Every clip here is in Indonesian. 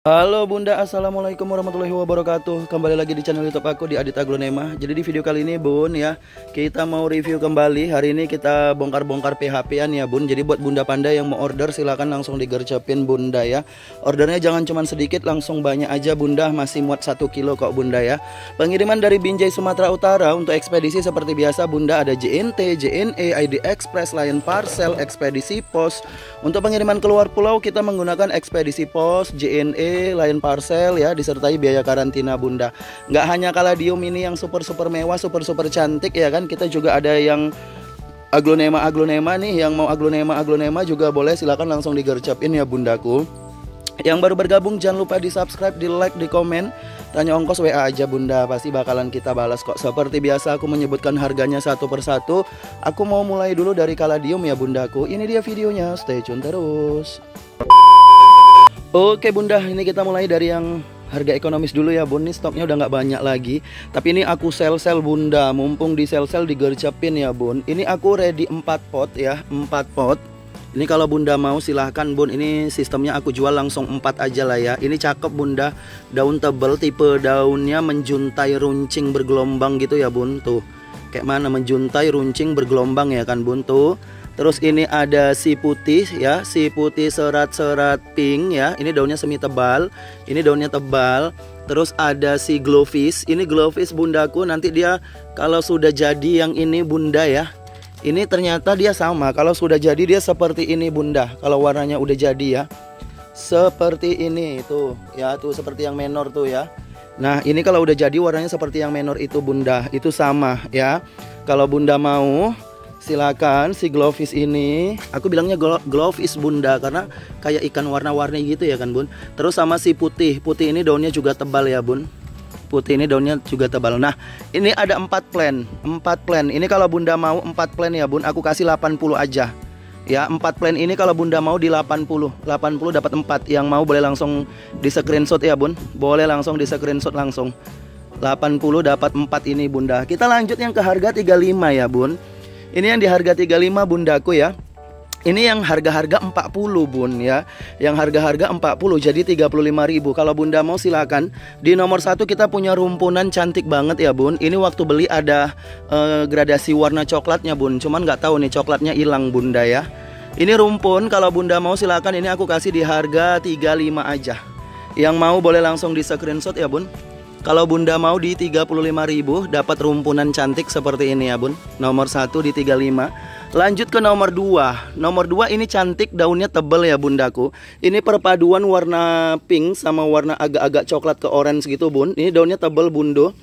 Halo Bunda, Assalamualaikum warahmatullahi wabarakatuh. Kembali lagi di channel YouTube aku di Adit Aglonema. Jadi di video kali ini Bun ya, kita mau review kembali. Hari ini kita bongkar-bongkar PHP-an ya Bun. Jadi buat Bunda Panda yang mau order silahkan langsung digercepin Bunda ya. Ordernya jangan cuma sedikit, langsung banyak aja Bunda. Masih muat 1 kilo kok Bunda ya. Pengiriman dari Binjai Sumatera Utara. Untuk ekspedisi seperti biasa Bunda ada JNT, JNE, ID Express, Lion Parcel, ekspedisi pos. Untuk pengiriman keluar pulau kita menggunakan ekspedisi pos, JNE, Lion Parcel ya, disertai biaya karantina Bunda. Nggak hanya kaladium ini yang super mewah, super cantik ya kan, kita juga ada yang aglonema nih. Yang mau aglonema juga boleh, silakan langsung digercepin ya Bundaku. Yang baru bergabung jangan lupa di subscribe, di like, di komen. Tanya ongkos WA aja Bunda, pasti bakalan kita balas kok. Seperti biasa aku menyebutkan harganya satu persatu. Aku mau mulai dulu dari kaladium ya Bundaku. Ini dia videonya, stay tune terus. Oke Bunda, ini kita mulai dari yang harga ekonomis dulu ya Bun. Ini stoknya udah nggak banyak lagi, tapi ini aku sel Bunda. Mumpung di sel digercepin ya Bun. Ini aku ready 4 pot ya, 4 pot. Ini kalau Bunda mau silahkan Bun. Ini sistemnya aku jual langsung 4 aja lah ya. Ini cakep Bunda, daun tebel, tipe daunnya menjuntai runcing bergelombang gitu ya Bun. Tuh, kayak mana menjuntai runcing bergelombang ya kan Bun tuh. Terus ini ada si putih ya, si putih serat-serat pink ya. Ini daunnya semi tebal, ini daunnya tebal. Terus ada si glowfish. Ini glowfish Bundaku, nanti dia kalau sudah jadi yang ini Bunda ya. Ini ternyata dia sama. Kalau sudah jadi dia seperti ini Bunda. Kalau warnanya udah jadi ya, seperti ini tuh ya, tuh seperti yang menor tuh ya. Nah ini kalau udah jadi warnanya seperti yang menor itu Bunda, itu sama ya. Kalau Bunda mau silakan si glowfish ini, aku bilangnya glowfish Bunda karena kayak ikan warna-warni gitu ya kan Bun. Terus sama si putih ini daunnya juga tebal ya Bun. Putih ini daunnya juga tebal. Nah ini ada 4 plan. Ini kalau Bunda mau 4 plan ya Bun, aku kasih 80 aja ya. 4 plan ini kalau Bunda mau di 80 dapat 4. Yang mau boleh langsung di screenshot ya Bun. Boleh langsung di screenshot langsung. 80 dapat 4 ini Bunda. Kita lanjut yang ke harga 35 ya Bun. Ini yang di harga 35 Bundaku ya. Ini yang harga-harga 40 Bun ya. Yang harga-harga 40 jadi 35.000. Kalau Bunda mau silakan. Di nomor 1 kita punya rumpunan cantik banget ya Bun. Ini waktu beli ada gradasi warna coklatnya Bun. Cuman nggak tahu nih coklatnya hilang Bunda ya. Ini rumpun, kalau Bunda mau silakan, ini aku kasih di harga 35 aja. Yang mau boleh langsung di screenshot ya Bun. Kalau Bunda mau di 35.000 dapat rumpunan cantik seperti ini ya Bun. Nomor 1 di 35. Lanjut ke nomor 2. Nomor 2 ini cantik, daunnya tebal ya Bundaku. Ini perpaduan warna pink sama warna agak-agak coklat ke orange gitu Bun. Ini daunnya tebal Bundo.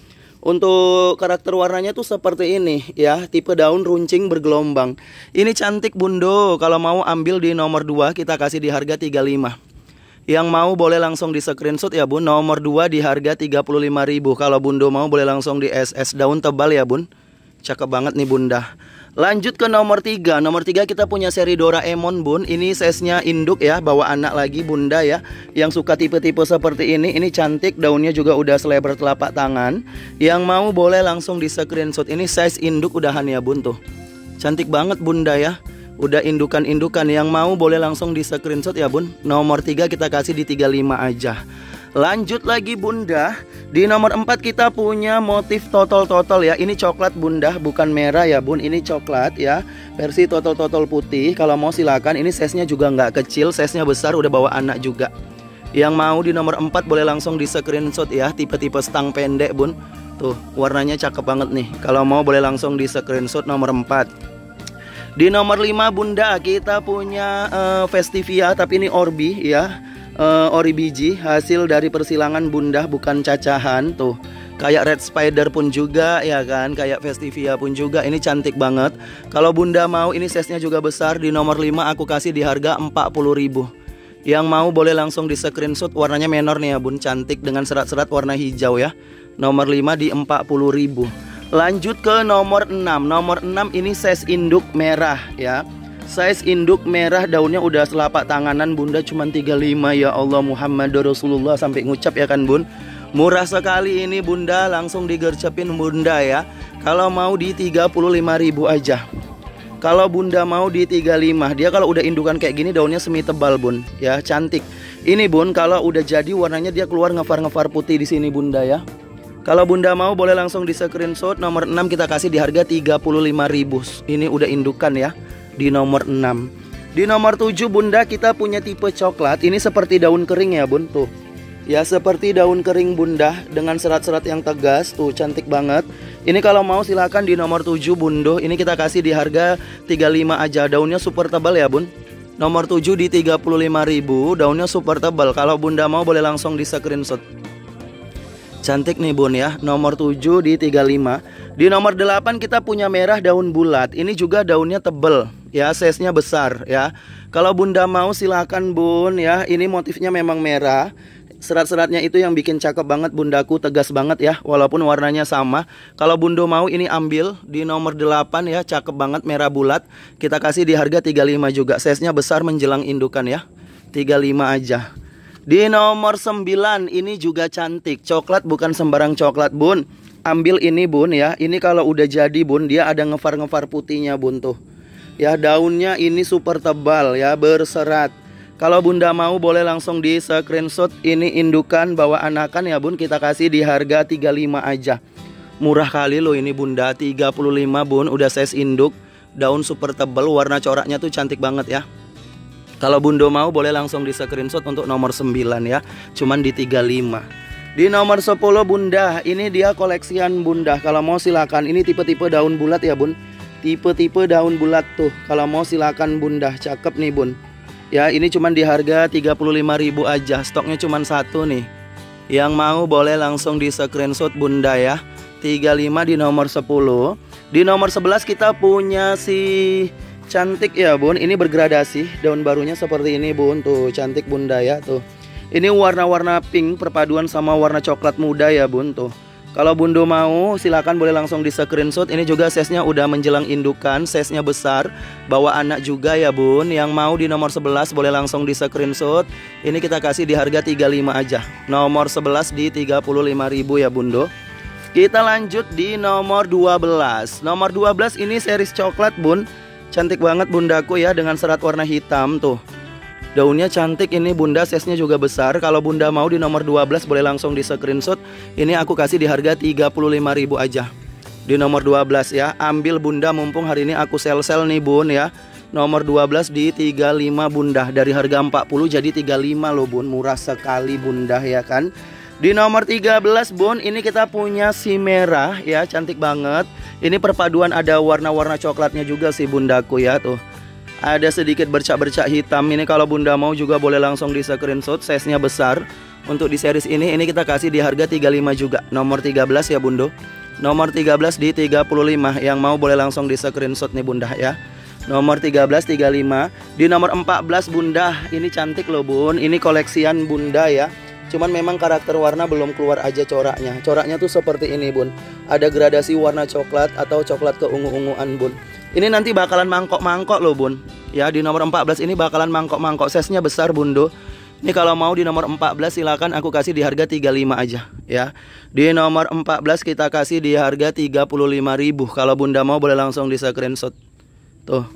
Untuk karakter warnanya tuh seperti ini ya, tipe daun runcing bergelombang. Ini cantik Bundo. Kalau mau ambil di nomor 2 kita kasih di harga 35. Yang mau boleh langsung di screenshot ya Bun. Nomor 2 di harga 35.000. Kalau Bunda mau boleh langsung di SS. Daun tebal ya Bun. Cakep banget nih Bunda. Lanjut ke nomor 3. Nomor 3 kita punya seri Doraemon Bun. Ini size-nya induk ya, bawa anak lagi Bunda ya. Yang suka tipe-tipe seperti ini cantik, daunnya juga udah selebar telapak tangan. Yang mau boleh langsung di screenshot. Ini size induk udahan ya Bun tuh. Cantik banget Bunda ya. Udah indukan-indukan, yang mau boleh langsung di screenshot ya Bun. Nomor 3 kita kasih di 35 aja. Lanjut lagi Bunda. Di nomor 4 kita punya motif totol ya. Ini coklat Bunda, bukan merah ya Bun. Ini coklat ya, versi totol putih. Kalau mau silakan. Ini size-nya juga nggak kecil, size-nya besar, udah bawa anak juga. Yang mau di nomor 4 boleh langsung di screenshot ya. Tipe-tipe stang pendek Bun. Tuh warnanya cakep banget nih. Kalau mau boleh langsung di screenshot nomor 4. Di nomor 5 Bunda kita punya Festivia, tapi ini Orbi ya. Ori biji, hasil dari persilangan Bunda, bukan cacahan. Tuh kayak Red Spider pun juga ya kan, kayak Festivia pun juga. Ini cantik banget. Kalau Bunda mau, ini size-nya juga besar. Di nomor 5 aku kasih di harga 40.000. Yang mau boleh langsung di screenshot. Warnanya menor nih ya Bun, cantik dengan serat-serat warna hijau ya. Nomor 5 di 40.000. Lanjut ke nomor 6. Nomor 6 ini size induk merah ya. Size induk merah, daunnya udah selapak tanganan Bunda, cuma 35. Ya Allah Muhammadur Rasulullah, sampai ngucap ya kan Bun. Murah sekali ini Bunda, langsung digercepin Bunda ya. Kalau mau di 35.000 aja. Kalau Bunda mau di 35. Dia kalau udah indukan kayak gini daunnya semi tebal Bun ya, cantik. Ini bun, kalau udah jadi warnanya dia keluar ngefar-ngefar putih di sini bunda ya. Kalau bunda mau boleh langsung di screenshot. Nomor 6 kita kasih di harga 35.000. Ini udah indukan ya, di nomor 6. Di nomor 7 bunda kita punya tipe coklat. Ini seperti daun kering ya bun, tuh. Ya seperti daun kering bunda, dengan serat-serat yang tegas. Tuh cantik banget. Ini kalau mau silakan di nomor 7 bundo. Ini kita kasih di harga 35 aja. Daunnya super tebal ya bun. Nomor 7 di 35.000. Daunnya super tebal. Kalau bunda mau boleh langsung di screenshot. Cantik nih bun ya. Nomor 7 di 35. Di nomor 8 kita punya merah daun bulat. Ini juga daunnya tebal ya, size-nya besar ya. Kalau bunda mau silakan bun ya. Ini motifnya memang merah. Serat-seratnya itu yang bikin cakep banget bundaku, tegas banget ya, walaupun warnanya sama. Kalau bundo mau ini ambil di nomor 8 ya, cakep banget merah bulat. Kita kasih di harga 35 juga. Size-nya besar menjelang indukan ya. 35 aja. Di nomor 9 ini juga cantik. Coklat bukan sembarang coklat bun. Ambil ini bun ya. Ini kalau udah jadi bun, dia ada ngefar-ngefar putihnya bun tuh. Ya daunnya ini super tebal ya, berserat. Kalau bunda mau boleh langsung di screenshot. Ini indukan bawa anakan ya bun. Kita kasih di harga 35 aja. Murah kali loh ini bunda. 35 bun. Udah size induk. Daun super tebal. Warna coraknya tuh cantik banget ya. Kalau bundo mau boleh langsung di screenshot untuk nomor 9 ya. Cuman di 35. Di nomor 10 bunda. Ini dia koleksian bunda. Kalau mau silakan. Ini tipe-tipe daun bulat ya bun. Tipe-tipe daun bulat tuh. Kalau mau silakan bunda. Cakep nih bun. Ya ini cuman di harga 35.000 aja. Stoknya cuman satu nih. Yang mau boleh langsung di screenshot bunda ya. 35 di nomor 10. Di nomor 11 kita punya si cantik ya bun. Ini bergradasi. Daun barunya seperti ini bun. Tuh cantik bunda ya tuh. Ini warna-warna pink perpaduan sama warna coklat muda ya bun tuh. Kalau bundo mau silakan boleh langsung di screenshot. Ini juga size-nya udah menjelang indukan, size-nya besar, bawa anak juga ya bun. Yang mau di nomor 11 boleh langsung di screenshot. Ini kita kasih di harga 35 aja. Nomor 11 di 35.000 ya bundo. Kita lanjut di nomor 12. Nomor 12 ini series coklat bun. Cantik banget bundaku ya, dengan serat warna hitam tuh. Daunnya cantik ini bunda, size-nya juga besar. Kalau bunda mau di nomor 12 boleh langsung di screenshot. Ini aku kasih di harga 35.000 aja. Di nomor 12 ya. Ambil bunda mumpung hari ini aku sel-sel nih bun ya. Nomor 12 di 35 bunda. Dari harga 40 jadi 35 loh bun. Murah sekali bunda ya kan. Di nomor 13 bun, ini kita punya si merah ya, cantik banget. Ini perpaduan ada warna-warna coklatnya juga sih bundaku ya tuh. Ada sedikit bercak-bercak hitam. Ini kalau bunda mau juga boleh langsung di screenshot. Size-nya besar. Untuk di series ini kita kasih di harga 35 juga. Nomor 13 ya bundo. Nomor 13 di 35. Yang mau boleh langsung di screenshot nih bunda ya. Nomor 13 35. Di nomor 14 bunda. Ini cantik loh bun. Ini koleksian bunda ya. Cuman memang karakter warna belum keluar aja coraknya. Coraknya tuh seperti ini bun. Ada gradasi warna coklat atau coklat keungu-unguan bun. Ini nanti bakalan mangkok-mangkok loh bun. Ya di nomor 14 ini bakalan mangkok-mangkok. Size-nya besar bundo. Ini kalau mau di nomor 14 silakan aku kasih di harga 35 aja ya. Di nomor 14 kita kasih di harga 35.000. Kalau bunda mau boleh langsung di screenshot. Tuh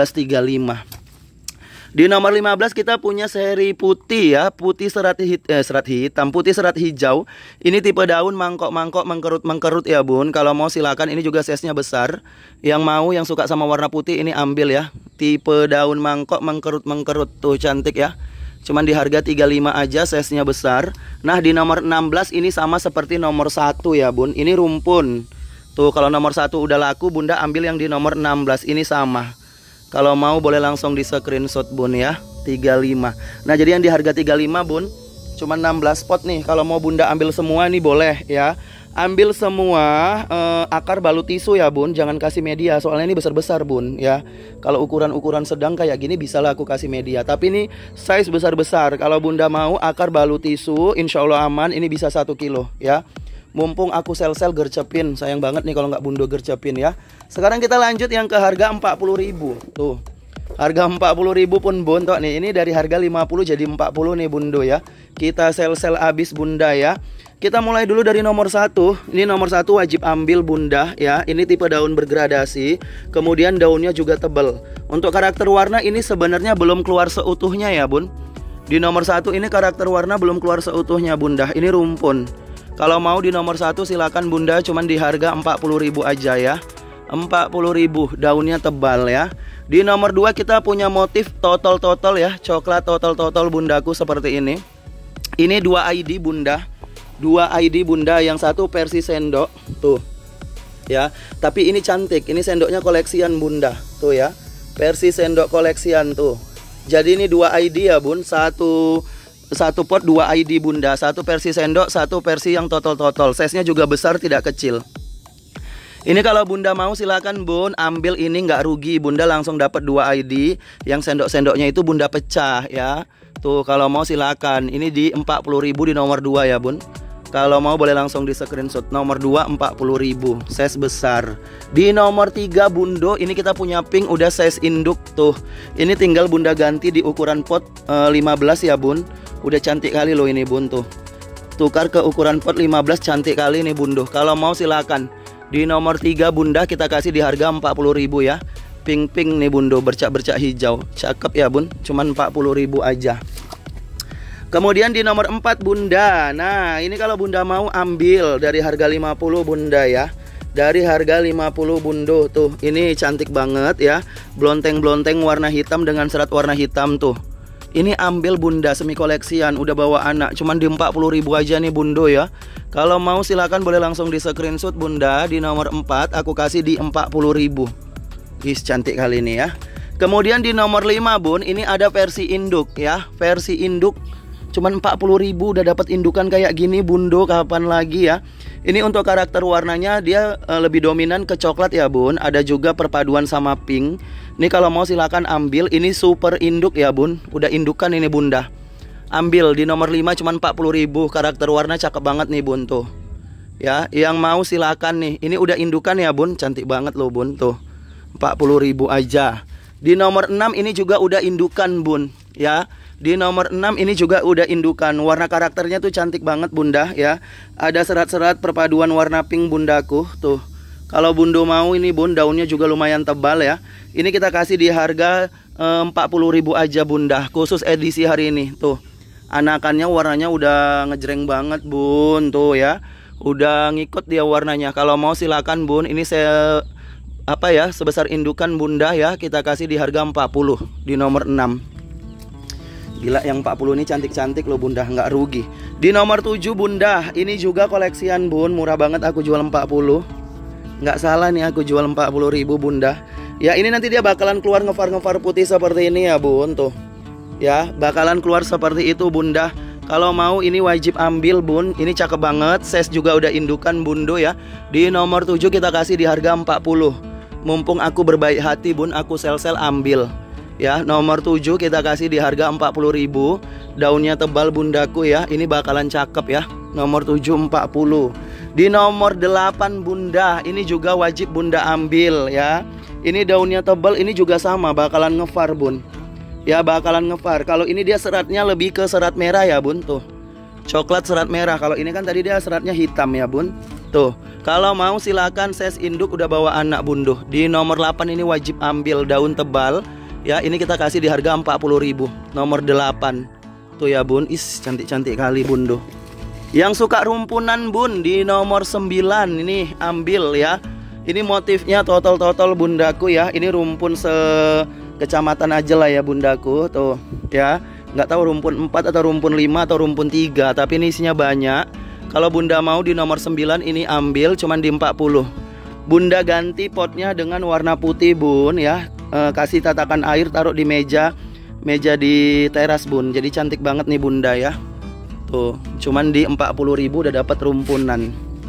1435. Di nomor 15 kita punya seri putih ya. Putih serat hitam, putih serat hijau. Ini tipe daun mangkok-mangkok, mengkerut-mengkerut ya bun. Kalau mau silakan, ini juga size-nya besar. Yang mau, yang suka sama warna putih ini ambil ya. Tipe daun mangkok, mengkerut-mengkerut. Tuh cantik ya. Cuman di harga 35 aja, size-nya besar. Nah di nomor 16 ini sama seperti nomor 1 ya bun. Ini rumpun. Tuh kalau nomor 1 udah laku, bunda ambil yang di nomor 16. Ini sama. Kalau mau boleh langsung di screenshot bun ya. 35. Nah jadi yang di harga 35 bun, cuma 16 pot nih. Kalau mau bunda ambil semua nih boleh ya. Ambil semua akar balut tisu ya bun. Jangan kasih media, soalnya ini besar-besar bun ya. Kalau ukuran-ukuran sedang kayak gini bisa lah aku kasih media. Tapi ini size besar-besar. Kalau bunda mau akar balut tisu, insya Allah aman. Ini bisa 1 kilo ya. Mumpung aku sel-sel gercepin. Sayang banget nih kalau nggak bundo gercepin ya. Sekarang kita lanjut yang ke harga 40.000. Tuh harga 40.000 pun bontok nih. Ini dari harga 50 jadi 40 nih bundo ya. Kita sel-sel habis bunda ya. Kita mulai dulu dari nomor 1. Ini nomor 1 wajib ambil bunda ya. Ini tipe daun bergradasi. Kemudian daunnya juga tebal. Untuk karakter warna ini sebenarnya belum keluar seutuhnya ya bun. Di nomor 1 ini karakter warna belum keluar seutuhnya bunda. Ini rumpun. Kalau mau di nomor 1 silakan bunda, cuman di harga 40.000 aja ya. 40.000, daunnya tebal ya. Di nomor 2 kita punya motif totol ya, coklat totol bundaku seperti ini. Ini 2 ID bunda. 2 ID bunda, yang satu versi sendok tuh. Ya, tapi ini cantik. Ini sendoknya koleksian bunda, tuh ya. Versi sendok koleksian tuh. Jadi ini 2 ID ya bun, satu pot 2 ID bunda, satu versi sendok, satu versi yang totol. Size-nya juga besar, tidak kecil. Ini kalau bunda mau silakan bun, ambil ini nggak rugi, bunda langsung dapat 2 ID. Yang sendok-sendoknya itu bunda pecah ya. Tuh kalau mau silakan. Ini di 40.000 di nomor 2 ya bun. Kalau mau boleh langsung di screenshot. Nomor 2 40.000, size besar. Di nomor 3 bundo, ini kita punya pink udah size induk tuh. Ini tinggal bunda ganti di ukuran pot 15 ya bun. Udah cantik kali loh ini bun tuh. Tukar ke ukuran pot 15, cantik kali nih bundo. Kalau mau silakan. Di nomor 3 bunda kita kasih di harga 40.000 ya. Pink nih bundo, bercak-bercak hijau. Cakep ya bun, cuman 40.000 aja. Kemudian di nomor 4 bunda. Nah ini kalau bunda mau ambil dari harga 50 bunda ya. Dari harga 50 bundo tuh. Ini cantik banget ya. Blonteng-blonteng warna hitam dengan serat warna hitam tuh. Ini ambil bunda, semi koleksian, udah bawa anak, cuman di 40.000 aja nih bundo ya. Kalau mau silakan boleh langsung di screenshot bunda. Di nomor 4 aku kasih di 40.000. Ih cantik kali ini ya. Kemudian di nomor 5 bun, ini ada versi induk ya. Versi induk cuman 40.000 udah dapat indukan kayak gini bundo, kapan lagi ya. Ini untuk karakter warnanya dia lebih dominan ke coklat ya bun. Ada juga perpaduan sama pink. Ini kalau mau silakan ambil. Ini super induk ya bun. Udah indukan ini bunda. Ambil di nomor 5 cuman 40.000. Karakter warna cakep banget nih bun tuh. Ya, yang mau silakan nih. Ini udah indukan ya bun. Cantik banget loh bun tuh. 40.000 aja. Di nomor 6 ini juga udah indukan bun ya. Di nomor 6 ini juga udah indukan. Warna karakternya tuh cantik banget bunda ya. Ada serat-serat perpaduan warna pink bundaku tuh. Kalau bundo mau ini bun, daunnya juga lumayan tebal ya. Ini kita kasih di harga 40.000 aja bunda. Khusus edisi hari ini tuh. Anakannya warnanya udah ngejreng banget bun tuh ya. Udah ngikut dia warnanya. Kalau mau silakan bun. Ini saya sebesar indukan bunda ya. Kita kasih di harga 40 di nomor 6. Gila, yang 40 ini cantik-cantik loh bunda, nggak rugi. Di nomor 7 bunda, ini juga koleksian bun, murah banget aku jual 40. Nggak salah nih aku jual 40.000 bunda. Ya ini nanti dia bakalan keluar ngefar putih seperti ini ya bun tuh. Ya bakalan keluar seperti itu bunda. Kalau mau ini wajib ambil bun. Ini cakep banget, size juga udah indukan bundo ya. Di nomor 7 kita kasih di harga 40. Mumpung aku berbaik hati bun, aku sel-sel ambil. Ya, nomor 7 kita kasih di harga 40.000. Daunnya tebal bundaku ya. Ini bakalan cakep ya. Nomor 7 40. Di nomor 8 bunda, ini juga wajib bunda ambil ya. Ini daunnya tebal, ini juga sama, bakalan ngefar bun. Ya, bakalan ngefar. Kalau ini dia seratnya lebih ke serat merah ya bun tuh. Coklat serat merah. Kalau ini kan tadi dia seratnya hitam ya bun. Tuh. Kalau mau silakan, size induk udah bawa anak bundo. Di nomor 8 ini wajib ambil, daun tebal. Ya ini kita kasih di harga 40.000. Nomor 8. Tuh ya bun. Is cantik-cantik kali bundo. Yang suka rumpunan bun, di nomor 9 ini ambil ya. Ini motifnya totol bundaku ya. Ini rumpun kecamatan aja lah ya bundaku. Tuh ya. Nggak tahu rumpun 4 atau rumpun 5 atau rumpun 3. Tapi ini isinya banyak. Kalau bunda mau di nomor 9 ini ambil, cuman di 40. Bunda ganti potnya dengan warna putih bun ya. Kasih tatakan air, taruh di meja di teras bun. Jadi cantik banget nih bunda ya. Tuh, cuman di 40.000 udah dapat rumpunan.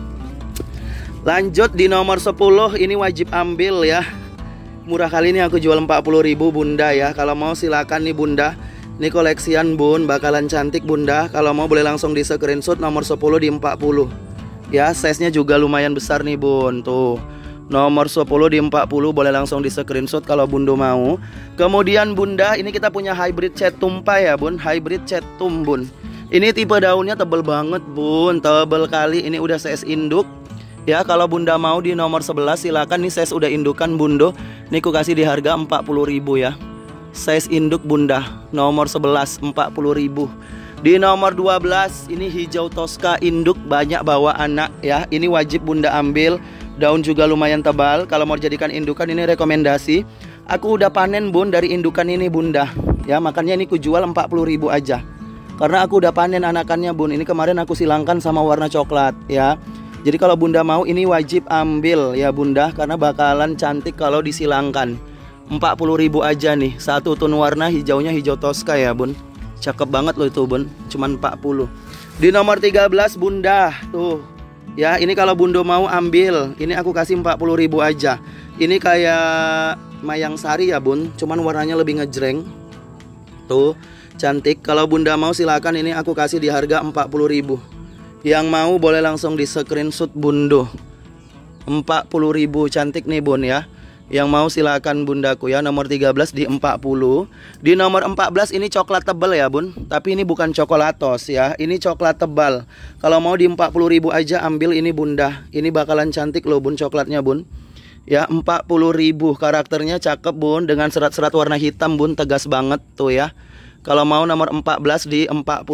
Lanjut di nomor 10 ini wajib ambil ya. Murah kali ini aku jual 40.000 bunda ya. Kalau mau silakan nih bunda. Ini koleksian bun, bakalan cantik bunda. Kalau mau boleh langsung di screenshot nomor 10 di 40. Ya, size-nya juga lumayan besar nih bun. Tuh. Nomor 10 di 40 boleh langsung di screenshot kalau bundo mau. Kemudian bunda, ini kita punya hybrid cetum ya bun. Hybrid cetum bun. Ini tipe daunnya tebel banget bun. Tebel kali, ini udah size induk. Ya kalau bunda mau di nomor 11 silakan. Nih size udah indukan bundo. Nih aku kasih di harga 40.000 ya. size induk bunda. Nomor 11 40.000. Di nomor 12 ini hijau Tosca induk, banyak bawa anak ya. Ini wajib bunda ambil. Daun juga lumayan tebal. Kalau mau dijadikan indukan ini rekomendasi. Aku udah panen bun dari indukan ini bunda. Ya makanya ini ku jual 40.000 aja. Karena aku udah panen anakannya bun. Ini kemarin aku silangkan sama warna coklat ya. Jadi kalau bunda mau ini wajib ambil ya bunda. Karena bakalan cantik kalau disilangkan. 40.000 aja nih. Satu tone warna hijaunya hijau Tosca ya bun. Cakep banget loh itu bun. Cuman 40. Di nomor 13 bunda. Tuh ya ini kalau bunda mau ambil. Ini aku kasih 40.000 aja. Ini kayak mayang sari ya bun. Cuman warnanya lebih ngejreng. Tuh cantik. Kalau bunda mau silakan, ini aku kasih di harga 40.000. Yang mau boleh langsung di screenshot bundo. 40.000 cantik nih bun ya. Yang mau silakan bundaku ya. Nomor 13 di 40. Di nomor 14 ini coklat tebal ya bun. Tapi ini bukan coklatos ya. Ini coklat tebal. Kalau mau di 40.000 aja ambil ini bunda. Ini bakalan cantik loh bun coklatnya bun. Ya 40.000. Karakternya cakep bun. Dengan serat-serat warna hitam bun. Tegas banget tuh ya. Kalau mau nomor 14 di 40.000.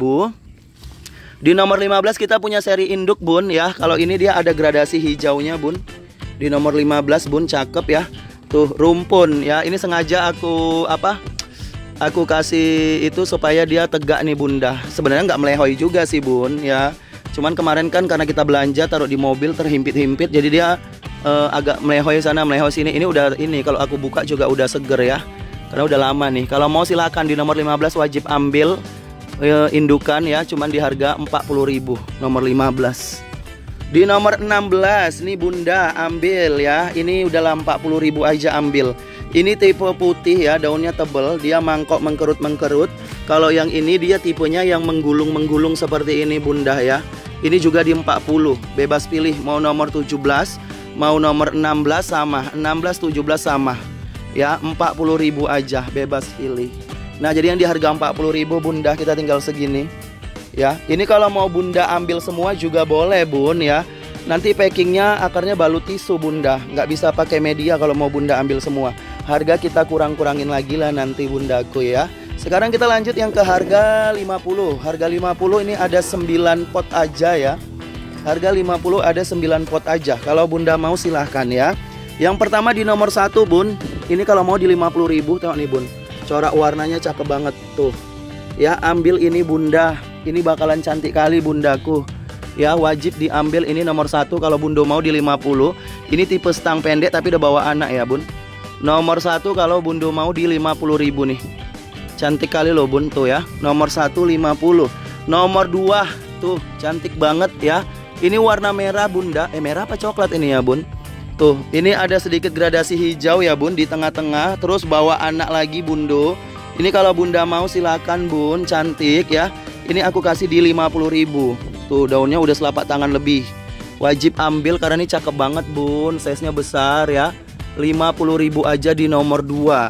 Di nomor 15 kita punya seri induk bun ya. Kalau ini dia ada gradasi hijaunya bun. Di nomor 15 bun cakep ya. Tuh rumpun ya. Ini sengaja aku aku kasih itu supaya dia tegak nih bunda. Sebenarnya nggak melehoi juga sih bun ya. Cuman kemarin kan karena kita belanja taruh di mobil terhimpit-himpit. Jadi dia agak melehoi sana melehoi sini. Ini udah ini kalau aku buka juga udah seger ya. Karena udah lama nih. Kalau mau silakan di nomor 15 wajib ambil indukan ya. Cuman di harga 40.000. Nomor 15. Di nomor 16 nih bunda ambil ya. Ini udah 40.000 aja ambil. Ini tipe putih ya, daunnya tebel, dia mangkok mengkerut-mengkerut. Kalau yang ini dia tipenya yang menggulung-menggulung seperti ini bunda ya. Ini juga di 40. Bebas pilih mau nomor 17, mau nomor 16 sama, 16 17 sama. Ya 40.000 aja, bebas pilih. Nah jadi yang di harga 40.000 bunda kita tinggal segini. Ya, ini kalau mau bunda ambil semua juga boleh bun ya. Nanti packingnya akarnya balut tisu bunda. Nggak bisa pakai media kalau mau bunda ambil semua. Harga kita kurang-kurangin lagi lah nanti bundaku ya. Sekarang kita lanjut yang ke harga 50. Harga 50 ini ada 9 pot aja ya. Harga 50 ada 9 pot aja. Kalau bunda mau silahkan ya. Yang pertama di nomor 1 bun. Ini kalau mau di 50.000 tengok nih bun. Corak warnanya cakep banget tuh. Ya ambil ini bunda. Ini bakalan cantik kali bundaku. Ya wajib diambil ini nomor 1 kalau bunda mau di 50. Ini tipe stang pendek tapi udah bawa anak ya bun. Nomor 1 kalau bunda mau di 50.000 nih. Cantik kali loh bun tuh ya. Nomor 1 50. Nomor 2 tuh cantik banget ya. Ini warna merah bunda. Merah apa coklat ini ya bun. Tuh ini ada sedikit gradasi hijau ya bun di tengah-tengah. Terus bawa anak lagi bundo. Ini kalau bunda mau silakan bun. Cantik ya. Ini aku kasih di 50.000. Tuh daunnya udah selapak tangan lebih. Wajib ambil karena ini cakep banget bun. Size nya besar ya. 50.000 aja di nomor 2.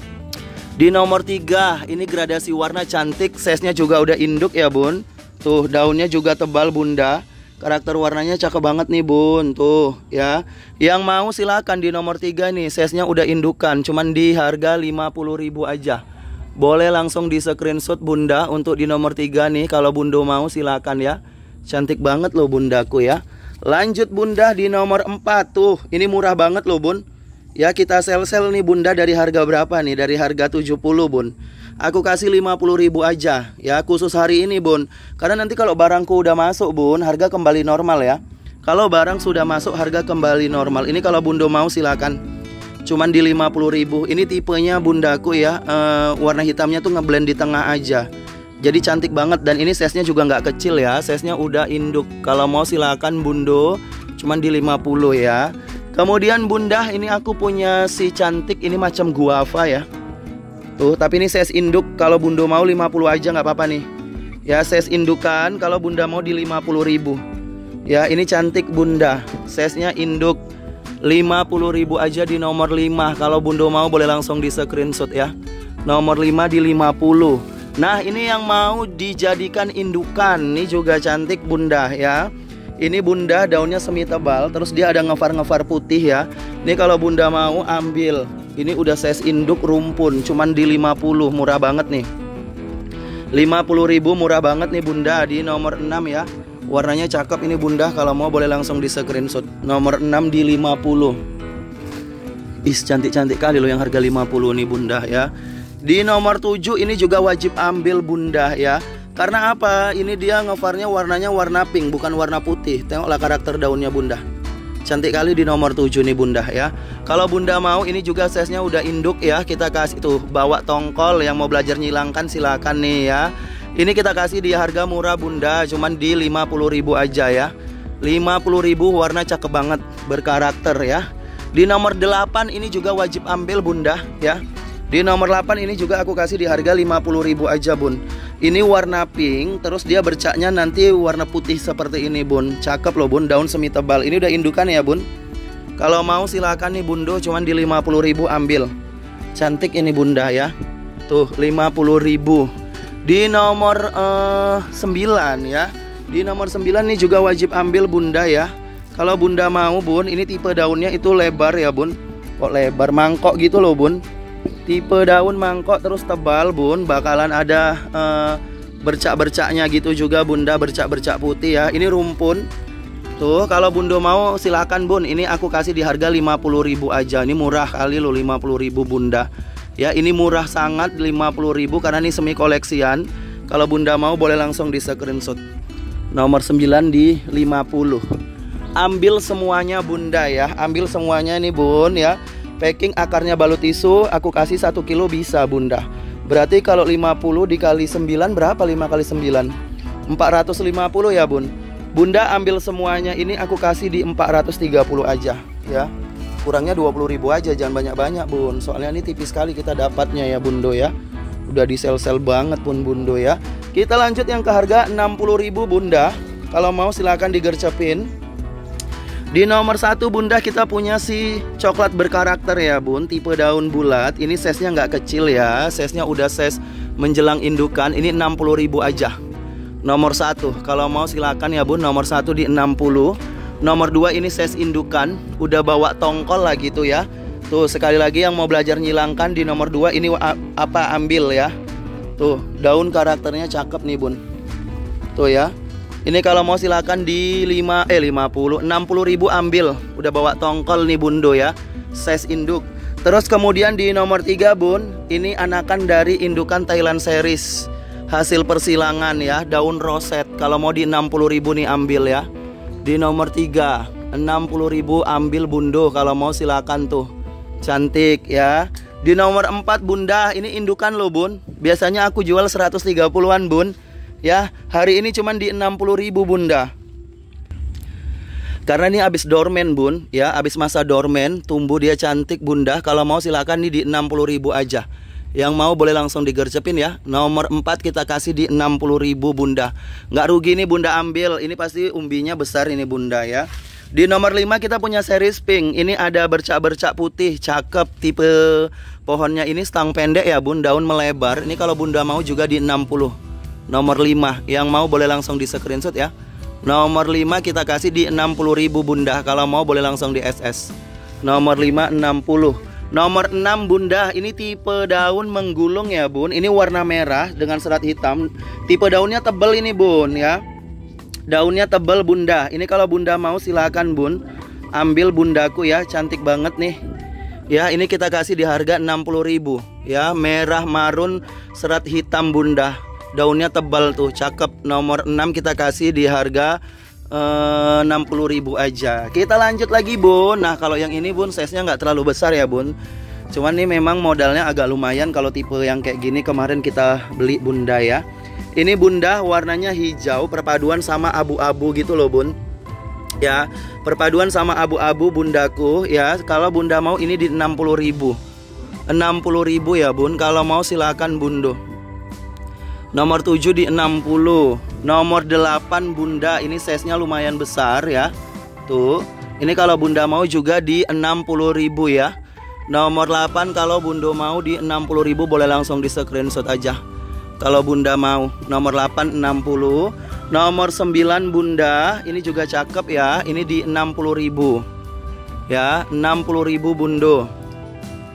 Di nomor 3 ini gradasi warna cantik. Size nya juga udah induk ya bun. Tuh daunnya juga tebal bunda. Karakter warnanya cakep banget nih bun. Tuh ya. Yang mau silakan di nomor 3 nih. Size nya udah indukan. Cuman di harga 50.000 aja. Boleh langsung di screenshot bunda untuk di nomor 3 nih. Kalau bunda mau silakan ya. Cantik banget loh bundaku ya. Lanjut bunda di nomor 4 tuh. Ini murah banget loh bun. Ya kita sel-sel nih bunda dari harga berapa nih? Dari harga 70 bun. Aku kasih 50.000 aja ya khusus hari ini bun. Karena nanti kalau barangku udah masuk bun, harga kembali normal ya. Kalau barang sudah masuk harga kembali normal. Ini kalau bunda mau silakan. Cuman di 50.000. Ini tipenya bundaku ya. Warna hitamnya tuh ngeblend di tengah aja. Jadi cantik banget. Dan ini size-nya juga nggak kecil ya. Size-nya udah induk. Kalau mau silakan bundo. Cuman di 50 ya. Kemudian bunda ini aku punya si cantik. Ini macam guava ya. Tuh tapi ini size induk. Kalau bunda mau 50 aja nggak apa-apa nih. Ya size indukan. Kalau bunda mau di 50.000. Ya ini cantik bunda. Size-nya induk. 50.000 aja di nomor 5. Kalau bunda mau boleh langsung di screenshot ya. Nomor 5 di 50. Nah ini yang mau dijadikan indukan. Ini juga cantik bunda ya. Ini bunda daunnya semi tebal. Terus dia ada ngevar-ngevar putih ya. Ini kalau bunda mau ambil. Ini udah size induk rumpun, cuman di 50, murah banget nih. 50.000 murah banget nih Bunda, di nomor 6 ya. Warnanya cakep ini Bunda, kalau mau boleh langsung di screenshot. Nomor 6 di 50. Cantik-cantik kali loh yang harga 50 nih Bunda ya. Di nomor 7 ini juga wajib ambil Bunda ya. Karena apa? Ini dia ngevarnya warnanya warna pink, bukan warna putih. Tengoklah karakter daunnya Bunda. Cantik kali di nomor 7 nih Bunda ya. Kalau Bunda mau, ini juga size-nya udah induk ya. Kita kasih tuh bawa tongkol, yang mau belajar nyilangkan silakan nih ya. Ini kita kasih di harga murah Bunda, cuman di 50.000 aja ya. 50.000, warna cakep banget, berkarakter ya. Di nomor 8 ini juga wajib ambil Bunda ya. Di nomor 8 ini juga aku kasih di harga 50.000 aja Bun. Ini warna pink, terus dia bercaknya nanti warna putih seperti ini Bun. Cakep loh Bun, daun semi tebal. Ini udah indukan ya Bun. Kalau mau silakan nih Bundo, cuman di 50.000 ambil. Cantik ini Bunda ya. Tuh 50.000. Di nomor 9 ya. Di nomor 9 nih juga wajib ambil Bunda ya. Kalau Bunda mau Bun, ini tipe daunnya itu lebar ya Bun. Kok lebar, mangkok gitu loh Bun. Tipe daun mangkok terus tebal Bun. Bakalan ada bercak-bercaknya gitu juga Bunda, bercak-bercak putih ya. Ini rumpun. Tuh kalau Bunda mau silakan Bun. Ini aku kasih di harga 50.000 aja. Ini murah kali loh 50.000 Bunda. Ya ini murah sangat 50.000 karena ini semi koleksian. Kalau Bunda mau boleh langsung di screenshot. Nomor 9 di 50. Ambil semuanya Bunda ya. Ambil semuanya nih Bun ya. Packing akarnya balut tisu, aku kasih 1 kilo bisa Bunda. Berarti kalau 50 dikali 9 berapa? 5 kali 9 450 ya Bun. Bunda ambil semuanya, ini aku kasih di 430 aja ya. Kurangnya 20.000 aja, jangan banyak-banyak Bun. Soalnya ini tipis sekali kita dapatnya ya Bundo ya. Udah di sel-sel banget pun Bundo ya. Kita lanjut yang ke harga 60.000 Bunda. Kalau mau silakan digercepin. Di nomor 1 Bunda kita punya si coklat berkarakter ya Bun. Tipe daun bulat. Ini size-nya nggak kecil ya. Size-nya udah size menjelang indukan. Ini 60.000 aja. Nomor 1 kalau mau silakan ya Bun. Nomor 1 di 60. Nomor 2 ini size indukan. Udah bawa tongkol lah gitu ya. Tuh sekali lagi yang mau belajar nyilangkan di nomor 2 ini apa ambil ya. Tuh daun karakternya cakep nih Bun. Tuh ya. Ini kalau mau silakan di 60.000 ambil. Udah bawa tongkol nih Bundo ya. Size induk. Terus kemudian di nomor 3 Bun, ini anakan dari indukan Thailand series. Hasil persilangan ya, daun roset. Kalau mau di 60.000 nih ambil ya. Di nomor 3 60.000 ambil Bundo. Kalau mau silakan tuh. Cantik ya. Di nomor 4 Bunda, ini indukan loh Bun. Biasanya aku jual 130-an Bun. Ya, hari ini cuman di 60.000 Bunda. Karena ini habis dormen Bun, ya, habis masa dormen, tumbuh dia cantik Bunda. Kalau mau silakan nih di 60.000 aja. Yang mau boleh langsung digercepin ya. Nomor 4 kita kasih di 60.000 Bunda. Nggak rugi nih Bunda ambil. Ini pasti umbinya besar ini Bunda ya. Di nomor 5 kita punya series pink. Ini ada bercak-bercak putih, cakep. Tipe pohonnya ini stang pendek ya Bun, daun melebar. Ini kalau Bunda mau juga di 60. Nomor 5, yang mau boleh langsung di screenshot ya. Nomor 5 kita kasih di 60.000 Bunda. Kalau mau boleh langsung di SS. Nomor 5 60. Nomor 6 Bunda, ini tipe daun menggulung ya Bun. Ini warna merah dengan serat hitam. Tipe daunnya tebal ini Bun ya. Daunnya tebal Bunda. Ini kalau Bunda mau silakan Bun. Ambil Bundaku ya, cantik banget nih. Ya, ini kita kasih di harga 60.000 ya. Merah marun serat hitam Bunda. Daunnya tebal tuh, cakep. Nomor 6 kita kasih di harga 60.000 aja. Kita lanjut lagi Bun. Nah kalau yang ini Bun size nya nggak terlalu besar ya Bun. Cuman nih memang modalnya agak lumayan. Kalau tipe yang kayak gini kemarin kita beli Bunda ya. Ini Bunda warnanya hijau perpaduan sama abu-abu gitu loh Bun. Ya, perpaduan sama abu-abu Bundaku ya. Kalau Bunda mau ini di 60.000. 60.000 ya Bun. Kalau mau silakan Bundo. Nomor 7 di 60. Nomor 8 Bunda, ini size-nya lumayan besar ya. Tuh, ini kalau Bunda mau juga di 60.000 ya. Nomor 8 kalau Bunda mau di 60.000 boleh langsung di screenshot aja. Kalau Bunda mau. Nomor 8 60. Nomor 9 Bunda, ini juga cakep ya. Ini di 60.000. Ya, 60.000 Bundo.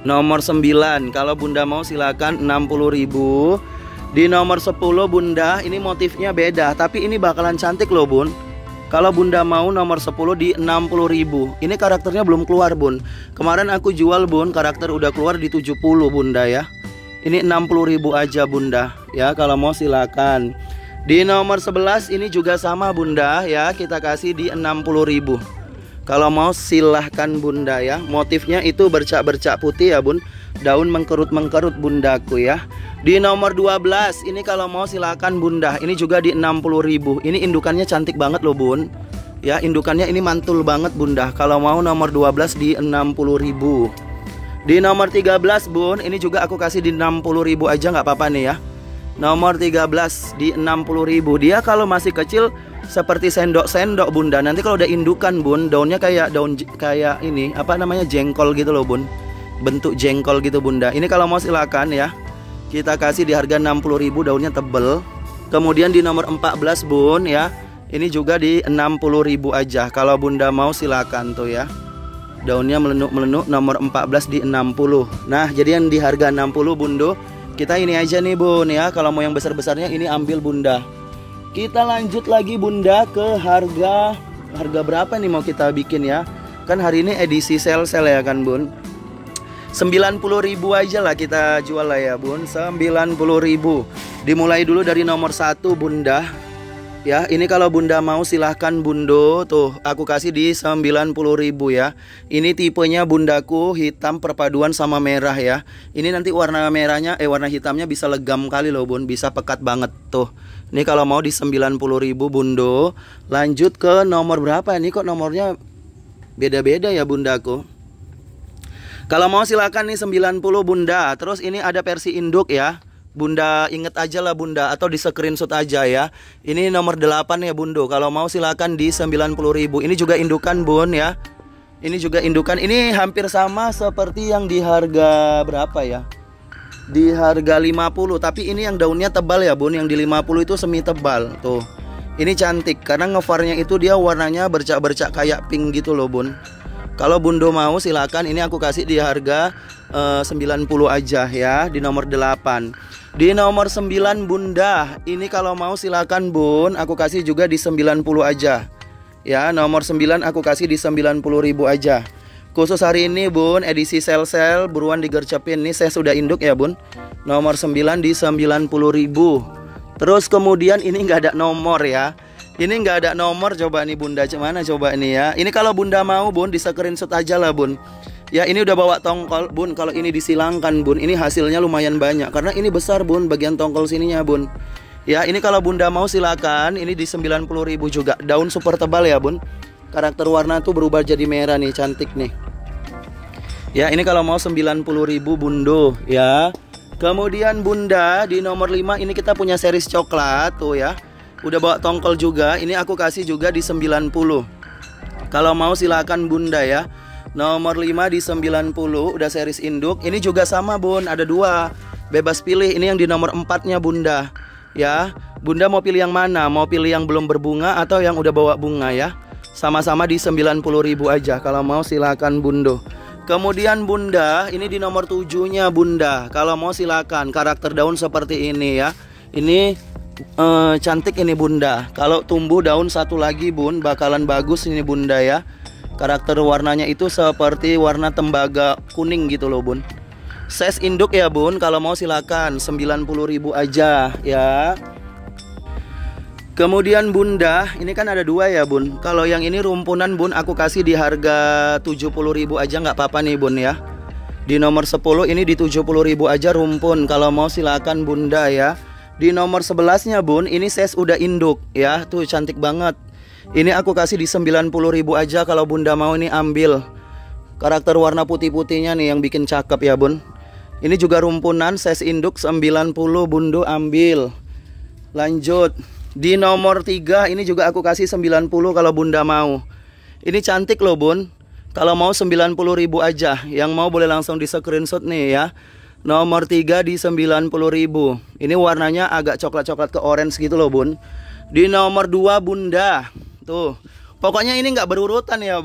Nomor 9, kalau bunda mau silakan 60.000. Di nomor 10 bunda, ini motifnya beda, tapi ini bakalan cantik loh bun. Kalau bunda mau nomor 10 di 60.000. Ini karakternya belum keluar bun. Kemarin aku jual bun, karakter udah keluar di 70 bunda ya. Ini 60.000 aja bunda ya, kalau mau silakan. Di nomor 11 ini juga sama bunda ya, kita kasih di 60.000. Kalau mau silahkan bunda ya. Motifnya itu bercak-bercak putih ya bun. Daun mengkerut-mengkerut bundaku ya. Di nomor 12 ini kalau mau silakan bunda. Ini juga di 60.000. Ini indukannya cantik banget loh bun. Ya, indukannya ini mantul banget bunda. Kalau mau nomor 12 di 60.000. Di nomor 13 bun, ini juga aku kasih di 60.000 aja nggak apa-apa nih ya. Nomor 13 di 60.000. Dia kalau masih kecil seperti sendok-sendok bunda. Nanti kalau udah indukan bun, daunnya kayak daun kayak ini, apa namanya, jengkol gitu loh bun. Bentuk jengkol gitu bunda. Ini kalau mau silakan ya. Kita kasih di harga 60.000, daunnya tebel. Kemudian di nomor 14 bun ya. Ini juga di 60.000 aja. Kalau bunda mau silakan tuh ya. Daunnya melenuk-melenuk, nomor 14 di 60. Nah, jadi yang di harga 60 bundo. Kita ini aja nih bun ya. Kalau mau yang besar-besarnya ini ambil bunda. Kita lanjut lagi bunda ke harga berapa nih mau kita bikin ya. Kan hari ini edisi sel-sel ya kan bun. 90.000 aja lah kita jual lah ya bun. 90.000. Dimulai dulu dari nomor 1 bunda. Ya, ini kalau bunda mau silahkan bundo. Tuh, aku kasih di 90.000 ya. Ini tipenya bundaku hitam perpaduan sama merah ya. Ini nanti warna merahnya, warna hitamnya bisa legam kali loh bun. Bisa pekat banget tuh. Ini kalau mau di 90.000 bundo. Lanjut ke nomor berapa? Ini kok nomornya beda-beda ya bundaku. Kalau mau silakan nih 90 bunda. Terus ini ada versi induk ya. Bunda inget aja lah bunda, atau di screenshot aja ya. Ini nomor 8 ya bundo. Kalau mau silakan di 90.000. Ini juga indukan bun ya. Ini juga indukan. Ini hampir sama seperti yang di harga berapa ya? Di harga 50. Tapi ini yang daunnya tebal ya bun. Yang di 50 itu semi tebal. Tuh. Ini cantik karena ngevarnya itu dia warnanya bercak-bercak kayak pink gitu loh bun. Kalau bundo mau silakan, ini aku kasih di harga 90 aja ya, di nomor 8. Di nomor 9 bunda, ini kalau mau silakan bun, aku kasih juga di 90 aja. Ya, nomor 9 aku kasih di 90.000 aja. Khusus hari ini bun, edisi sel-sel buruan digercepin. Nih saya sudah induk ya bun. Nomor 9 di 90.000. Terus kemudian ini nggak ada nomor ya. Ini nggak ada nomor, coba nih bunda, mana coba ini ya. Ini kalau bunda mau bun, di screenshot aja lah bun. Ya, ini udah bawa tongkol bun. Kalau ini disilangkan bun, ini hasilnya lumayan banyak. Karena ini besar bun, bagian tongkol sininya bun. Ya, ini kalau bunda mau silakan. Ini di 90.000 juga. Daun super tebal ya bun. Karakter warna tuh berubah jadi merah nih, cantik nih. Ya, ini kalau mau 90.000 bundo ya. Kemudian bunda di nomor 5 ini kita punya series coklat tuh ya. Udah bawa tongkol juga. Ini aku kasih juga di 90. Kalau mau silakan bunda ya. Nomor 5 di 90. Udah series induk. Ini juga sama bun. Ada 2. Bebas pilih. Ini yang di nomor 4-nya bunda. Ya. Bunda mau pilih yang mana? Mau pilih yang belum berbunga atau yang udah bawa bunga ya. Sama-sama di 90.000 aja. Kalau mau silakan bundo. Kemudian bunda. Ini di nomor 7-nya bunda. Kalau mau silakan. Karakter daun seperti ini ya. Ini cantik ini bunda. Kalau tumbuh daun satu lagi bun, bakalan bagus ini bunda ya. Karakter warnanya itu seperti warna tembaga kuning gitu loh bun. Size induk ya bun. Kalau mau silakan 90.000 aja ya. Kemudian bunda, ini kan ada 2 ya bun. Kalau yang ini rumpunan bun, aku kasih di harga 70.000 aja, nggak apa-apa nih bun ya. Di nomor 10 ini di 70.000 aja rumpun. Kalau mau silakan bunda ya. Di nomor 11-nya bun, ini size udah induk ya. Tuh cantik banget. Ini aku kasih di 90.000 aja. Kalau bunda mau ini ambil. Karakter warna putih-putihnya nih yang bikin cakep ya bun. Ini juga rumpunan, size induk 90 bundo, ambil. Lanjut. Di nomor 3 ini juga aku kasih 90 kalau bunda mau. Ini cantik loh bun. Kalau mau 90.000 aja. Yang mau boleh langsung di screenshot nih ya. Nomor 3 di 90.000. Ini warnanya agak coklat-coklat ke orange gitu loh bun. Di nomor 2 bunda. Tuh. Pokoknya ini nggak berurutan ya bun.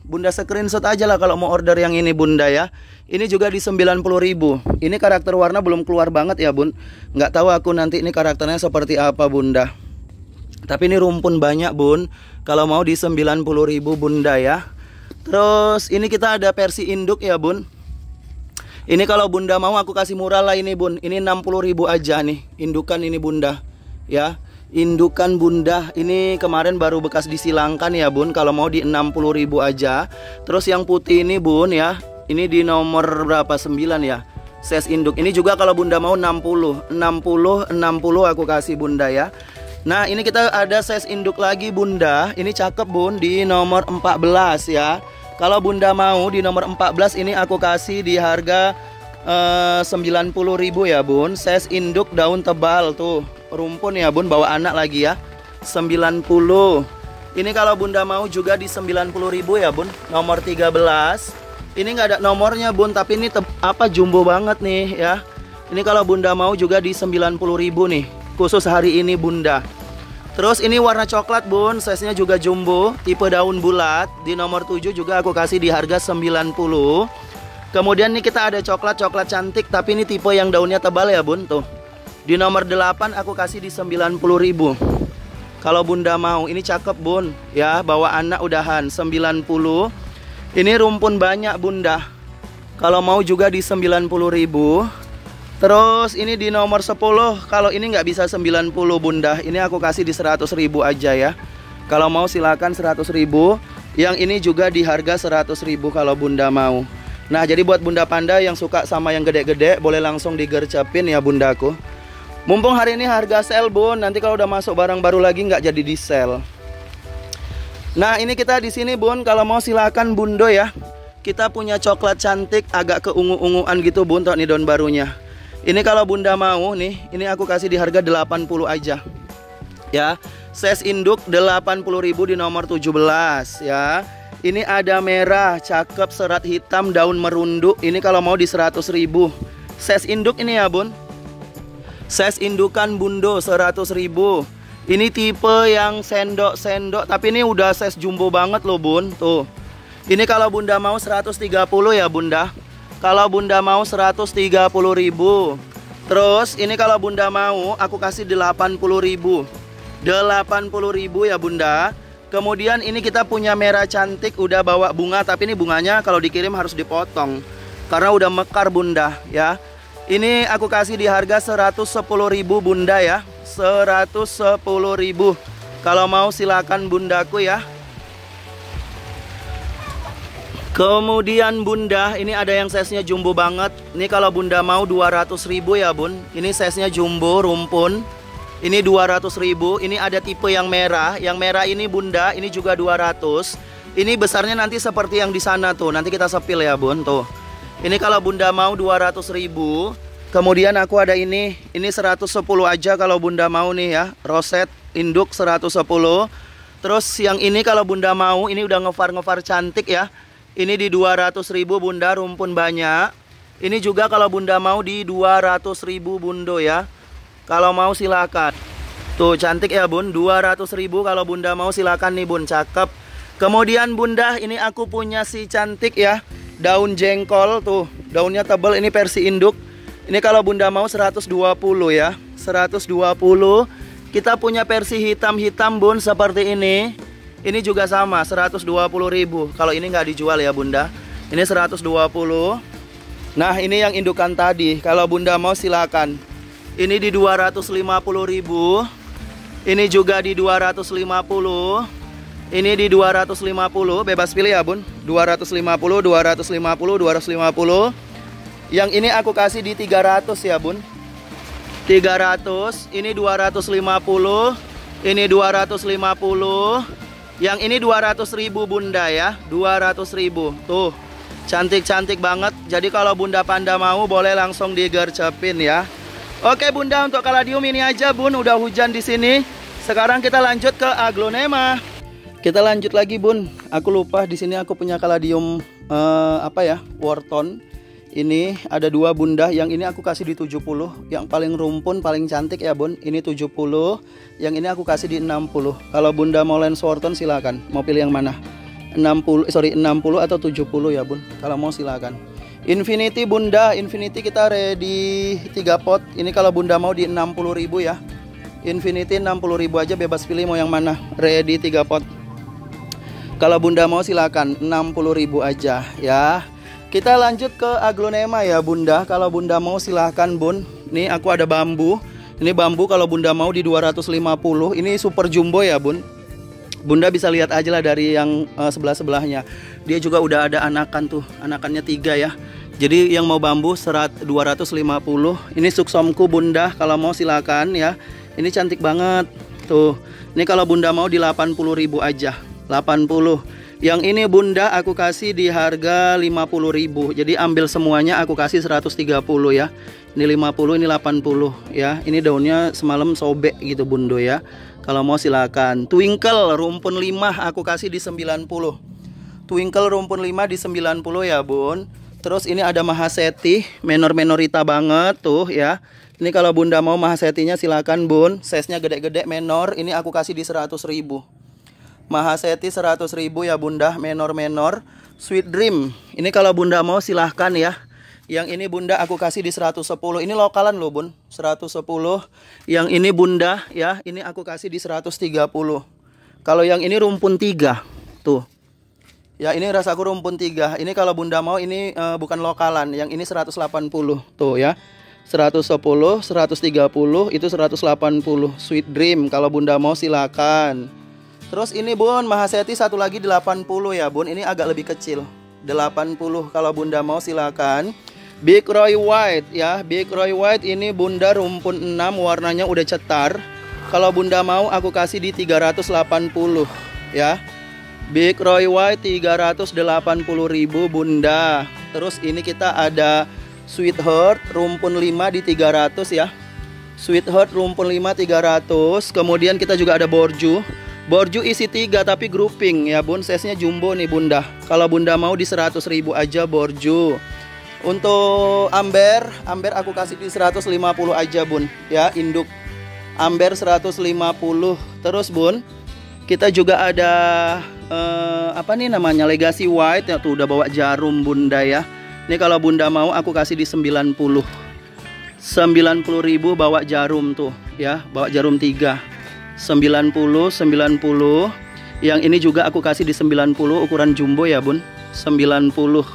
Bunda screenshot aja lah kalau mau order yang ini Bunda ya. Ini juga di 90.000. Ini karakter warna belum keluar banget ya Bun. Nggak tahu aku nanti ini karakternya seperti apa Bunda. Tapi ini rumpun banyak Bun. Kalau mau di 90.000 Bunda ya. Terus ini kita ada versi induk ya Bun. Ini kalau Bunda mau aku kasih murah lah ini Bun. Ini 60.000 aja nih. Indukan ini Bunda ya. Indukan Bunda ini kemarin baru bekas disilangkan ya Bun. Kalau mau di 60.000 aja. Terus yang putih ini Bun ya. Ini di nomor berapa? 9 ya. Size induk. Ini juga kalau Bunda mau 60 aku kasih Bunda ya. Nah ini kita ada size induk lagi Bunda. Ini cakep Bun di nomor 14 ya. Kalau Bunda mau di nomor 14 ini aku kasih di harga 90.000 ya Bun. Size induk daun tebal tuh. Rumpun ya Bun, bawa anak lagi ya. 90. Ini kalau Bunda mau juga di 90.000 ya Bun. Nomor 13. Ini nggak ada nomornya Bun, tapi ini jumbo banget nih ya. Ini kalau Bunda mau juga di 90.000 nih. Khusus hari ini Bunda. Terus ini warna coklat Bun, size-nya juga jumbo, tipe daun bulat. Di nomor 7 juga aku kasih di harga 90. Kemudian nih kita ada coklat cantik, tapi ini tipe yang daunnya tebal ya Bun tuh. Di nomor 8 aku kasih di 90.000. Kalau Bunda mau, ini cakep Bun ya, bawa anak udahan 90. Ini rumpun banyak Bunda. Kalau mau juga di 90.000. Terus ini di nomor 10. Kalau ini nggak bisa 90 Bunda, ini aku kasih di 100.000 aja ya. Kalau mau silakan 100.000. Yang ini juga di harga 100.000 kalau Bunda mau. Nah jadi buat Bunda Panda yang suka sama yang gede-gede, boleh langsung digercepin ya Bundaku. Mumpung hari ini harga sale Bun, nanti kalau udah masuk barang baru lagi nggak jadi di sale. Nah ini kita di sini Bun, kalau mau silakan Bundo ya. Kita punya coklat cantik agak keungu-unguan gitu Bun, tuh nih daun barunya. Ini kalau Bunda mau nih, ini aku kasih di harga 80 aja. Ya, size induk 80.000 di nomor 17 ya. Ini ada merah, cakep, serat hitam, daun merunduk. Ini kalau mau di 100.000. Size induk ini ya Bun. Size indukan Bundo 100.000. Ini tipe yang sendok-sendok, tapi ini udah size jumbo banget loh Bun. Tuh. Ini kalau Bunda mau 130 ya Bunda. Kalau Bunda mau 130.000. Terus ini kalau Bunda mau aku kasih 80.000. 80.000 ya Bunda. Kemudian ini kita punya merah cantik, udah bawa bunga, tapi ini bunganya kalau dikirim harus dipotong karena udah mekar Bunda ya. Ini aku kasih di harga 110.000 Bunda ya. 110.000. Kalau mau silakan Bundaku ya. Kemudian Bunda, ini ada yang size-nya jumbo banget. Ini kalau Bunda mau 200.000 ya Bun. Ini size-nya jumbo rumpun. Ini 200.000. Ini ada tipe yang merah. Yang merah ini Bunda, ini juga 200. Ini besarnya nanti seperti yang di sana tuh. Nanti kita sepil ya Bun tuh. Ini kalau Bunda mau 200.000. Kemudian aku ada ini 110 aja kalau Bunda mau nih ya. Roset induk 110. Terus yang ini kalau Bunda mau, ini udah ngefar cantik ya. Ini di 200.000 Bunda, rumpun banyak. Ini juga kalau Bunda mau di 200.000 Bundo ya. Kalau mau silakan. Tuh cantik ya Bun, 200.000 kalau Bunda mau silakan nih Bun, cakep. Kemudian Bunda, ini aku punya si cantik ya. Daun jengkol tuh, daunnya tebal, ini versi induk. Ini kalau Bunda mau 120 ya. 120. Kita punya versi hitam-hitam Bun seperti ini. Ini juga sama 120.000. Kalau ini nggak dijual ya Bunda. Ini 120. Nah ini yang indukan tadi. Kalau Bunda mau silakan. Ini di 250.000. Ini juga di 250. Ini di 250. Bebas pilih ya Bun. 250, 250, 250. Yang ini aku kasih di 300 ya Bun. 300. Ini 250. Ini 250. Yang ini 200.000 Bunda ya. 200.000. Tuh. Cantik-cantik banget. Jadi kalau Bunda Panda mau boleh langsung digercepin ya. Oke Bunda, untuk kaladium ini aja Bun. Udah hujan di sini. Sekarang kita lanjut ke aglonema. Kita lanjut lagi Bun. Aku lupa di sini aku punya kaladium Wharton. Ini ada 2 Bunda. Yang ini aku kasih di 70. Yang paling rumpun, paling cantik ya Bun. Ini 70. Yang ini aku kasih di 60. Kalau Bunda mau lens Wharton silakan. Mau pilih yang mana? 60 atau 70 ya bun. Kalau mau silakan. Infinity bunda, Infinity kita ready 3 pot. Ini kalau bunda mau di 60.000 ya. Infinity 60.000 aja, bebas pilih mau yang mana. Ready 3 pot. Kalau bunda mau silakan 60.000 aja ya. Kita lanjut ke aglonema ya bunda. Kalau bunda mau silakan bun. Nih aku ada bambu. Ini bambu kalau bunda mau di 250. Ini super jumbo ya bun. Bunda bisa lihat aja lah dari yang sebelah-sebelahnya. Dia juga udah ada anakan tuh. Anakannya 3 ya. Jadi yang mau bambu 250. Ini suksomku bunda. Kalau mau silakan ya. Ini cantik banget. Tuh. Ini kalau bunda mau di 80.000 aja. 80. Yang ini bunda aku kasih di harga 50.000. Jadi ambil semuanya aku kasih 130 ya. Ini 50, ini 80 ya. Ini daunnya semalam sobek gitu bundo ya. Kalau mau silakan. Twinkle rumpun 5 aku kasih di 90. Twinkle rumpun 5 di 90 ya bun. Terus ini ada Mahaseti, menor-menorita banget tuh ya. Ini kalau bunda mau Mahasetinya silakan bun. Size-nya gede-gede menor. Ini aku kasih di 100.000. Mahaseti 100.000 ya bunda, menor-menor. Sweet Dream. Ini kalau bunda mau silahkan ya. Yang ini bunda aku kasih di 110. Ini lokalan loh bun, 110. Yang ini bunda ya, ini aku kasih di 130. Kalau yang ini rumpun 3. Tuh. Ya ini rasaku rumpun 3. Ini kalau bunda mau ini bukan lokalan. Yang ini 180. Tuh ya. 110, 130, itu 180. Sweet Dream. Kalau bunda mau silakan. Terus ini bun, Mahaseti satu lagi 80 ya bun. Ini agak lebih kecil, 80. Kalau bunda mau silakan. Big Roy White ya. Big Roy White ini bunda rumpun 6, warnanya udah cetar. Kalau bunda mau aku kasih di 380 ya. Big Roy White 380.000 bunda. Terus ini kita ada Sweetheart rumpun 5 di 300 ya. Sweetheart rumpun 5 300. Kemudian kita juga ada Borju. Borju isi 3 tapi grouping ya bun. Size-nya jumbo nih bunda. Kalau bunda mau di 100.000 aja Borju. Untuk Amber aku kasih di 150 aja bun ya, induk. Amber 150. Terus bun, kita juga ada apa nih namanya, Legacy White ya, tuh udah bawa jarum bunda ya. Ini kalau bunda mau aku kasih di 90. 90.000 bawa jarum tuh ya, bawa jarum 3. 90. Yang ini juga aku kasih di 90, ukuran jumbo ya bun. 90.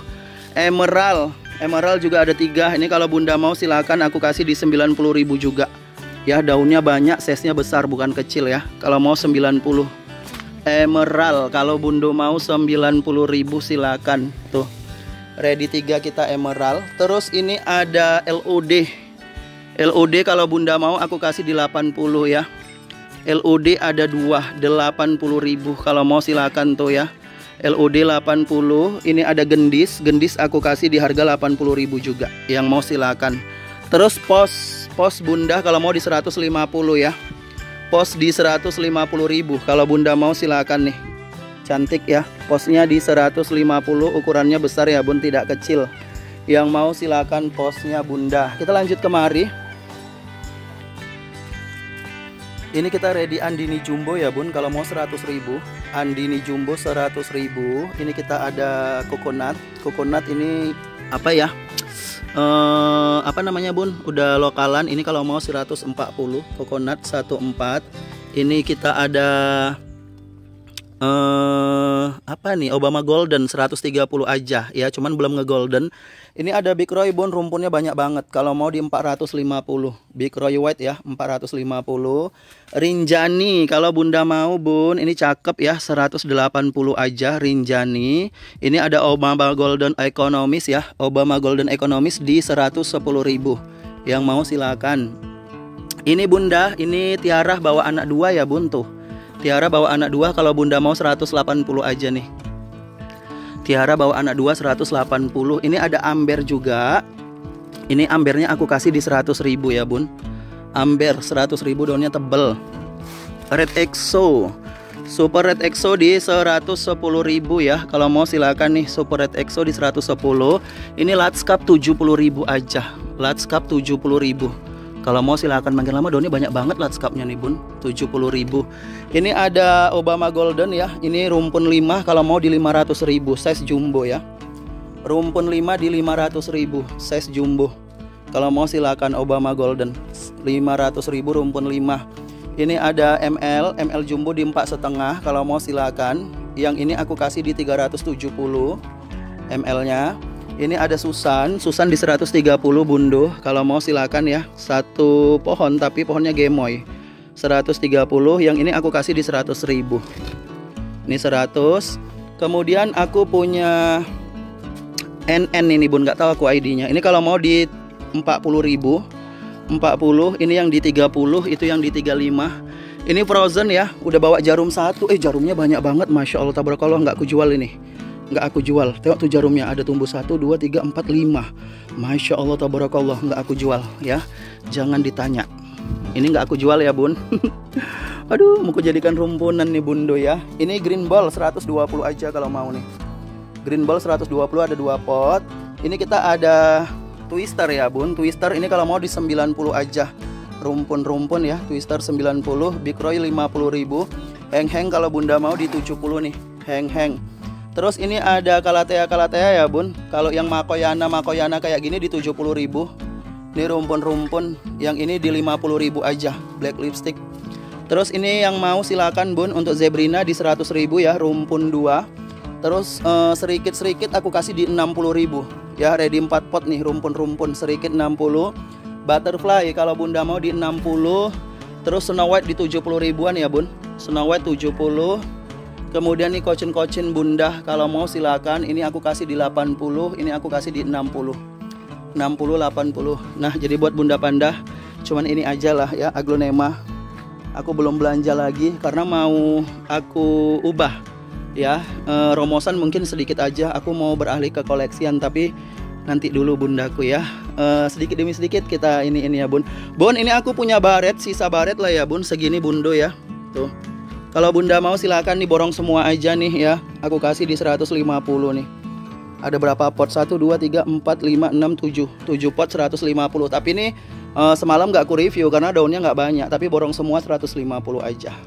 Emerald juga ada 3. Ini kalau bunda mau silakan aku kasih di 90.000 juga ya. Daunnya banyak, size-nya besar bukan kecil ya. Kalau mau 90. Emerald kalau bunda mau 90.000 silakan. Tuh ready 3 kita emerald. Terus ini ada LOD. LOD kalau bunda mau aku kasih di 80 ya. LOD ada 2, 80.000. Kalau mau silakan tuh ya. LOD 80. Ini ada gendis. Gendis aku kasih di harga 80.000 juga. Yang mau silakan. Terus pos bunda kalau mau di 150 ya. Pos di 150.000. Kalau bunda mau silakan nih. Cantik ya. Posnya di 150, ukurannya besar ya bun, tidak kecil. Yang mau silakan posnya bunda. Kita lanjut kemari. Ini kita ready Andini Jumbo ya bun. Kalau mau 100.000. Andini Jumbo 100.000. Ini kita ada coconut. Coconut ini apa ya? Apa namanya bun? Udah lokalan. Ini kalau mau 140. Coconut 14. Ini kita ada apa nih, Obama Golden 130 aja ya, cuman belum nge-golden. Ini ada Big Roy bun, rumpunnya banyak banget. Kalau mau di 450. Big Roy White ya 450. Rinjani kalau bunda mau bun, ini cakep ya, 180 aja Rinjani. Ini ada Obama Golden Economis ya, Obama Golden Economis di 110.000. Yang mau silakan. Ini bunda, ini Tiara bawa anak 2 ya bun tuh. Tiara bawa anak 2, kalau bunda mau 180 aja nih. Tiara bawa anak 2 180. Ini ada Amber juga. Ini Ambernya aku kasih di 100.000 ya bun. Amber 100.000, daunnya tebel. Red EXO, Super Red EXO di 110.000 ya. Kalau mau silakan nih, Super Red EXO di 110. Ini Large Cup 70.000 aja. Large Cup 70.000. Kalau mau silahkan makin lama, daunnya banyak banget landscape-nya nih bun, 70.000. Ini ada Obama Golden ya, ini rumpun 5, kalau mau di 500.000, size jumbo ya. Rumpun 5 di 500.000, size jumbo. Kalau mau silahkan Obama Golden, 500.000 rumpun 5. Ini ada ML jumbo di 4,5, kalau mau silahkan. Yang ini aku kasih di 370 ml-nya. Ini ada Susan di 130 bundo. Kalau mau silakan ya. Satu pohon tapi pohonnya gemoy. 130. Yang ini aku kasih di 100.000. Ini 100. Kemudian aku punya NN ini bun, nggak tahu aku ID-nya. Ini kalau mau di 40.000. 40. Ini yang di 30, itu yang di 35. Ini frozen ya. Udah bawa jarum satu. Jarumnya banyak banget, masya Allah tabarakallah. Nggak aku jual ini. Nggak aku jual. Tengok tuh jarumnya, ada tumbuh 1, 2, 3, 4, 5. Masya Allah tabarakallah, nggak aku jual ya. Jangan ditanya. Ini nggak aku jual ya bun. Aduh, mau ku jadikan rumpunan nih bundo ya. Ini green ball 120 aja kalau mau nih. Green ball 120 ada 2 pot. Ini kita ada twister ya bun. Twister ini kalau mau di 90 aja. Rumpun-rumpun ya. Twister 90, Big Roy 50.000. Heng-heng kalau bunda mau di 70 nih. Heng-heng. Terus ini ada kalatea ya bun. Kalau yang makoyana kayak gini di 70.000. Ini rumpun-rumpun. Yang ini di 50.000 aja. Black lipstick. Terus ini yang mau silakan bun. Untuk zebrina di 100.000 ya. Rumpun 2. Terus sedikit-sedikit aku kasih di 60.000 ya. Ready 4 pot nih rumpun-rumpun. Sedikit 60. Butterfly kalau bunda mau di 60. Terus Snow White di 70 ribuan ya bun. Snow White 70. Kemudian nih kocin-kocin bunda kalau mau silakan. Ini aku kasih di 80. Ini aku kasih di 60. 60, 80. Nah jadi buat bunda panda cuman ini aja lah ya, aglonema. Aku belum belanja lagi karena mau aku ubah ya. Romosan mungkin sedikit aja. Aku mau beralih ke koleksian, tapi nanti dulu bundaku ya. Sedikit demi sedikit kita ini ya bun. Bun ini aku punya baret, sisa baret lah ya bun. Segini bundo ya. Tuh. Kalau bunda mau silakan diborong semua aja nih ya. Aku kasih di 150 nih. Ada berapa pot? 1, 2, 3, 4, 5, 6, 7. 7 pot 150. Tapi ini semalam nggak aku review karena daunnya nggak banyak. Tapi borong semua 150 aja.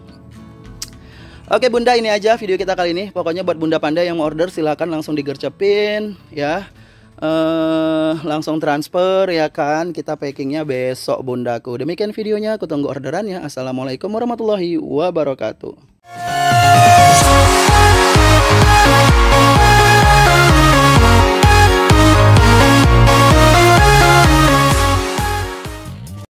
Oke bunda, ini aja video kita kali ini. Pokoknya buat bunda panda yang mau order silakan langsung digercepin ya. Langsung transfer ya kan. Kita packingnya besok bundaku. Demikian videonya, aku tunggu orderannya. Assalamualaikum warahmatullahi wabarakatuh.